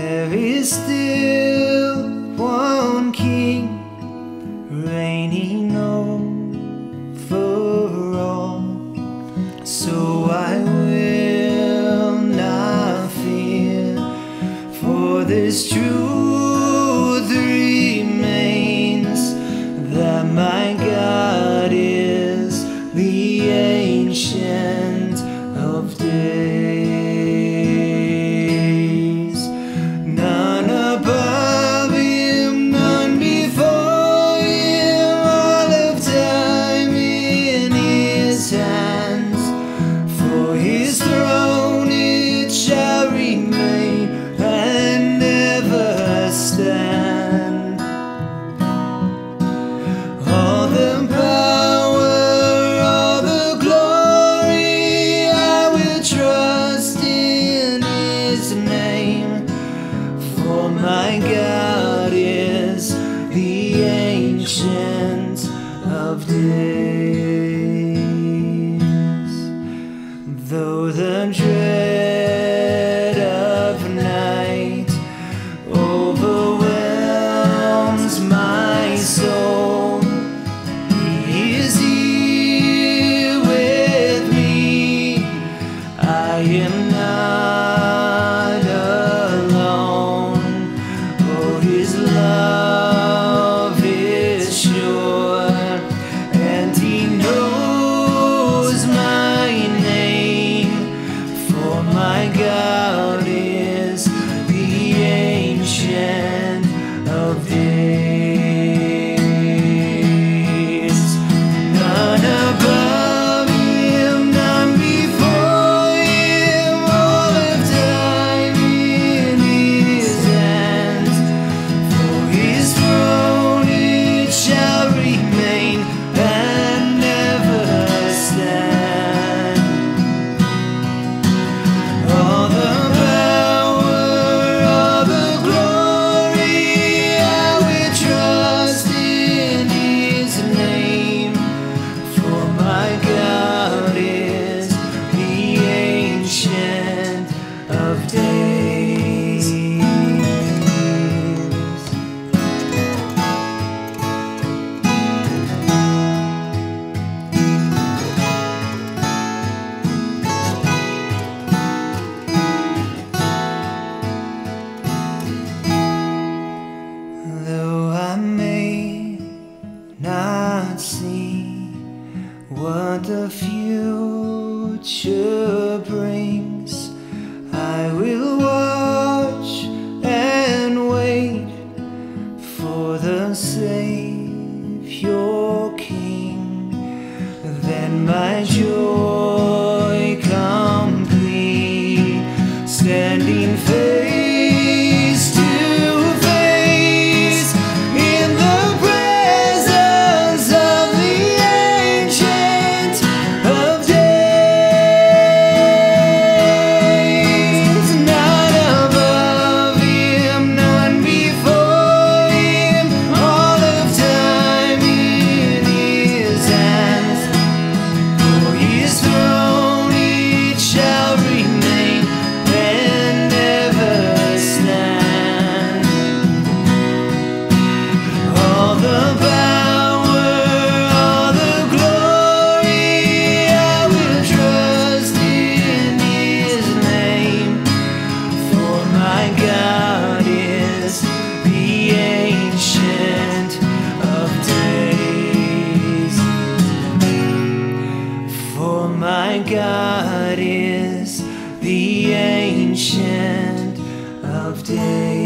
There is still one King reigning over all, so I will not fear, for this truth remains, that my God is the Ancient of Days. None above him, none before him, all of time in his hands. For his throne it shall remain and never stand. All the power, all the glory, I will trust in his name. For my God is the Ancient of Days. Though the dread of night overwhelms my soul, he is here with me. I am not alone. Oh, his love is sure, and he knows my name. For my God is the Ancient of Days. None above him, none before him, all of time in his hands. For his throne it shall remain and never stand. All the power, all the glory, I will trust in his name. For my God is the Ancient of Days. Though I may not see what the future brings, I will watch and wait for the Savior King. Then my joy complete, standing face to face in the presence of the Ancient of Days. None above him, none before him, all of time in his hands. For his throne it shall remain and never stand. All the power, all the glory, I will trust in his name. For my God is the Ancient of Days. For my God is the Ancient of Days.